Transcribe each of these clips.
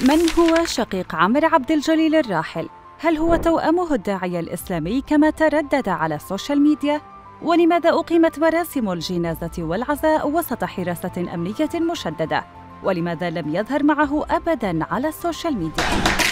من هو شقيق عمرو عبد الجليل الراحل؟ هل هو توأمه الداعية الإسلامي كما تردد على السوشيال ميديا؟ ولماذا أقيمت مراسم الجنازة والعزاء وسط حراسة أمنية مشددة؟ ولماذا لم يظهر معه أبداً على السوشيال ميديا؟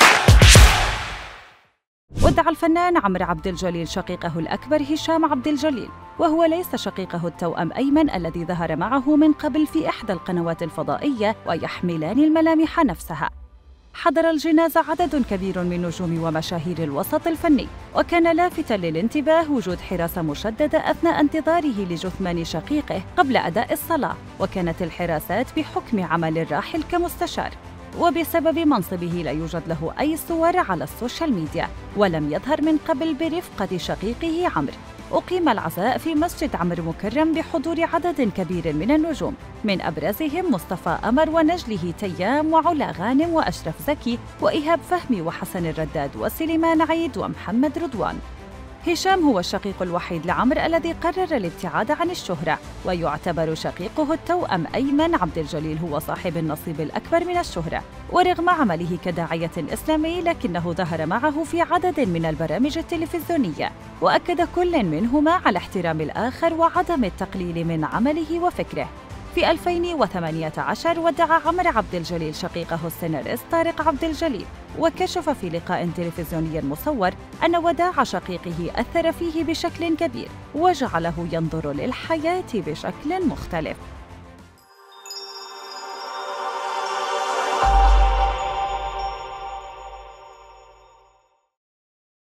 ودع الفنان عمرو عبد الجليل شقيقه الأكبر هشام عبد الجليل، وهو ليس شقيقه التوأم أيمن الذي ظهر معه من قبل في إحدى القنوات الفضائية ويحملان الملامح نفسها. حضر الجنازة عدد كبير من نجوم ومشاهير الوسط الفني، وكان لافتاً للانتباه وجود حراسة مشددة أثناء انتظاره لجثمان شقيقه قبل أداء الصلاة، وكانت الحراسات بحكم عمل الراحل كمستشار، وبسبب منصبه لا يوجد له أي صور على السوشيال ميديا، ولم يظهر من قبل برفقة شقيقه عمرو. أقيم العزاء في مسجد عمرو مكرم بحضور عدد كبير من النجوم، من أبرزهم مصطفى قمر ونجله تيام وعلا غانم وأشرف زكي وإيهاب فهمي وحسن الرداد وسليمان عيد ومحمد رضوان. هشام هو الشقيق الوحيد لعمرو الذي قرر الابتعاد عن الشهرة، ويعتبر شقيقه التوأم أيمن عبد الجليل هو صاحب النصيب الأكبر من الشهرة. ورغم عمله كداعية إسلامي لكنه ظهر معه في عدد من البرامج التلفزيونية، وأكد كل منهما على احترام الآخر وعدم التقليل من عمله وفكره. في 2018 ودع عمرو عبد الجليل شقيقه السيناريست طارق عبد الجليل، وكشف في لقاء تلفزيوني مصور أن وداع شقيقه أثر فيه بشكل كبير وجعله ينظر للحياة بشكل مختلف.